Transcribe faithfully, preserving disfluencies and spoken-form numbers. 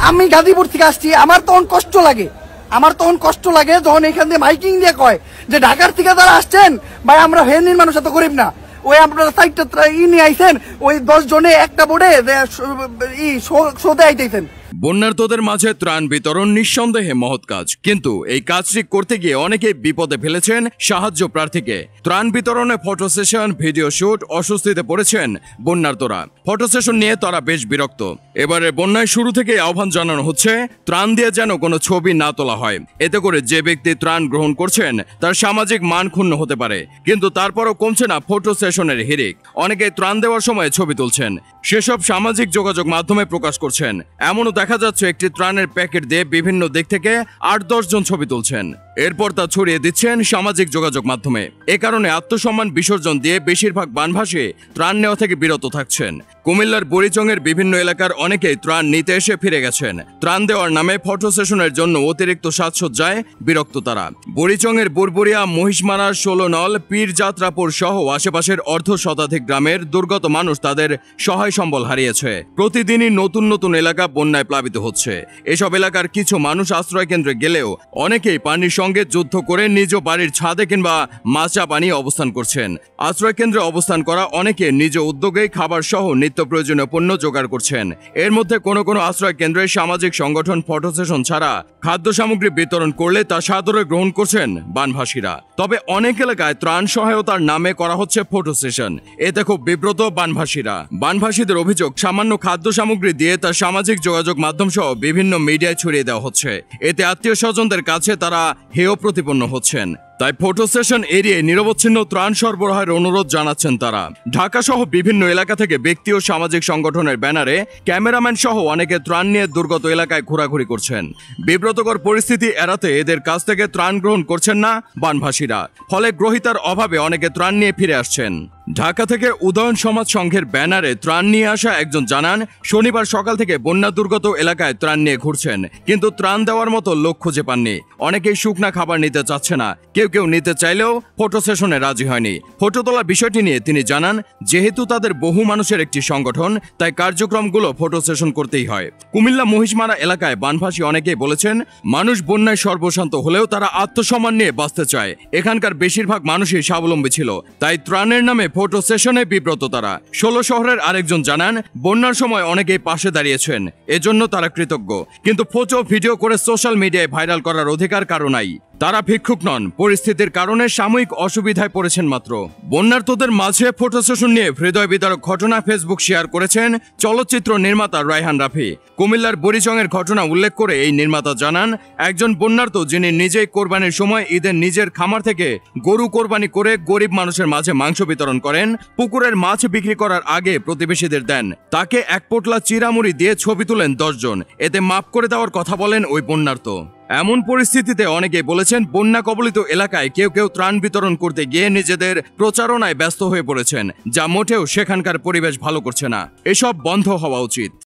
আমি গাজীপুর থেকে আসছি, আমার তখন কষ্ট লাগে আমার তখন কষ্ট লাগে যখন এখান দিয়ে মাইকিং দিয়ে কয় যে ঢাকার থেকে যারা আসছেন ভাই আমরা ফেনীর মানুষ এত গরিব না, ওই আপনারা সাইডটা ই নিয়ে আইছেন, ওই দশ জনে একটা বোর্ডে ই শোতে আইতেছেন। বন্যার্তদের মাঝে ত্রাণ বিতরণ নিঃসন্দেহে মহৎ কাজ, কিন্তু এই কাজটি করতে গিয়ে অনেকে বিপদে ফেলেছেন সাহায্য প্রার্থীকে। ত্রাণ বিতরণে ফটো সেশন, ভিডিও শুট, অস্বস্তিতে পড়েছেন বন্যার্তরা। ফটো সেশন নিয়ে তারা বেশ বিরক্ত। এবারে বন্যায় শুরু থেকে আহ্বান জানানো হচ্ছে ত্রাণ দিয়ে যেন কোনো ছবি না তোলা হয়, এতে করে যে ব্যক্তি ত্রাণ গ্রহণ করছেন তার সামাজিক মান ক্ষুণ্ণ হতে পারে। কিন্তু তারপরও কমছে না ফটো সেশনের হিড়িক। অনেকে ত্রাণ দেওয়ার সময় ছবি তুলছেন, সেসব সামাজিক যোগাযোগ মাধ্যমে প্রকাশ করছেন। এমনও দেখা যাচ্ছে একটি ত্রাণের প্যাকেট দিয়ে বিভিন্ন দিক থেকে আট দশ জন ছবি তুলছেন, এরপর তা ছড়িয়ে দিচ্ছেন সামাজিক যোগাযোগ মাধ্যমে। এ কারণে আত্মসম্মান বিসর্জন দিয়ে বেশিরভাগ বানভাসী ত্রাণ নেওয়া থেকে বিরত থাকছেন। কুমিল্লার বুড়িচংয়ের বিভিন্ন এলাকার অনেকেই ত্রাণ নিতে এসে ফিরে গেছেন। ত্রাণ দেওয়ার নামে ফটো সেশনের জন্য অতিরিক্ত সাজসজ্জায় বিরক্ত তারা। বুড়িচংয়ের বুরবুরিয়া, মহিষমারা, ষোলনল, পীরযাত্রাপুর সহ আশেপাশের অর্ধ শতাধিক গ্রামের দুর্গত মানুষ তাদের সহায় সম্বল হারিয়েছে। প্রতিদিনই নতুন নতুন এলাকা বন্যায় প্লাবিত হচ্ছে। এসব এলাকার কিছু মানুষ আশ্রয় কেন্দ্রে গেলেও অনেকেই পানির সঙ্গে যুদ্ধ করে নিজ বাড়ির ছাদে কিংবা মাচা বানিয়ে অবস্থান করছেন। আশ্রয় কেন্দ্রে অবস্থান করা অনেকে নিজ উদ্যোগেই খাবার সহ নিত্য প্রয়োজনীয় পণ্য জোগাড় করছেন। এর মধ্যে কোনো কোনো আশ্রয় কেন্দ্রে সামাজিক সংগঠন ফটো সেশন ছাড়া খাদ্য সামগ্রী বিতরণ করলে তা সাদরে গ্রহণ করছেন বানভাসীরা। তবে অনেক এলাকায় ত্রাণ সহায়তার নামে করা হচ্ছে ফটো সেশন, এতে খুব বিব্রত বানভাসীরা। বানভাসীদের অভিযোগ, সামান্য খাদ্য সামগ্রী দিয়ে তা সামাজিক যোগাযোগ মাধ্যম সহ বিভিন্ন মিডিয়ায় ছড়িয়ে দেওয়া হচ্ছে। এতে আত্মীয় স্বজনদের কাছে তারা হেয় প্রতিপন্ন হচ্ছেন। তাই ফটো সেশন এড়িয়ে নিরবচ্ছিন্ন ত্রাণ সরবরাহের অনুরোধ জানাচ্ছেন তারা। ঢাকা সহ বিভিন্ন এলাকা থেকে ব্যক্তি ও সামাজিক সংগঠনের ব্যানারে ক্যামেরাম্যান সহ অনেকে ত্রাণ নিয়ে দুর্গত এলাকায় ঘোরাঘুরি করছেন। বিব্রতকর পরিস্থিতি এড়াতে এদের কাছ থেকে ত্রাণ গ্রহণ করছেন না বানভাসীরা, ফলে গ্রহীতার অভাবে অনেকে ত্রাণ নিয়ে ফিরে আসছেন। ঢাকা থেকে উদয়ন সমাজ সংঘের ব্যানারে ত্রাণ নিয়ে আসা একজন জানান, শনিবার সকাল থেকে বন্যা দুর্গত এলাকায় ত্রাণ নিয়ে ঘুরছেন, কিন্তু ত্রাণ দেওয়ার মতো লোক খুঁজে পাননি। অনেকেই শুকনা খাবার নিতে চাচ্ছে না, কেউ কেউ নিতে চাইলেও ফটো সেশনে রাজি হয়নি। ফটো তোলার বিষয়টি নিয়ে তিনি জানান, যেহেতু তাদের বহু মানুষের একটি সংগঠন, তাই কার্যক্রমগুলো ফটো সেশন করতেই হয়। কুমিল্লা মহিষমারা এলাকায় বানভাসী অনেকেই বলেছেন, মানুষ বন্যায় সর্বশান্ত হলেও তারা আত্মসম্মান নিয়ে বাঁচতে চায়। এখানকার বেশিরভাগ মানুষই স্বাবলম্বী ছিল, তাই ত্রাণের নামে ফটো সেশনে বিব্রত তারা। ষোলো শহরের আরেকজন জানান, বন্যার সময় অনেকেই পাশে দাঁড়িয়েছেন, এজন্য তারা কৃতজ্ঞ, কিন্তু ফটো ভিডিও করে সোশ্যাল মিডিয়ায় ভাইরাল করার অধিকার কারো নাই। তারা ভিক্ষুক নন, পরিস্থিতির কারণে সাময়িক অসুবিধায় পড়েছেন মাত্র। বন্যার্তদের মাঝে ফটো সেশন নিয়ে হৃদয় বিদারক ঘটনা ফেসবুক শেয়ার করেছেন চলচ্চিত্র নির্মাতা রায়হান রাফি। কুমিল্লার বুড়িচংয়ের ঘটনা উল্লেখ করে এই নির্মাতা জানান, একজন বন্যার্ত যিনি নিজেই কোরবানির সময় ঈদের নিজের খামার থেকে গরু কোরবানি করে গরিব মানুষের মাঝে মাংস বিতরণ করেন, পুকুরের মাছ বিক্রি করার আগে প্রতিবেশীদের দেন, তাকে এক পোটলা চিরামুড়ি দিয়ে ছবি তুলেন দশ জন, এতে মাফ করে দেওয়ার কথা বলেন ওই বন্যার্ত। এমন পরিস্থিতিতে অনেকে বলেছেন, বন্যা কবলিত এলাকায় কেউ কেউ ত্রাণ বিতরণ করতে গিয়ে নিজেদের প্রচারণায় ব্যস্ত হয়ে পড়েছেন, যা মোটেও সেখানকার পরিবেশ ভালো করছে না। এসব বন্ধ হওয়া উচিত।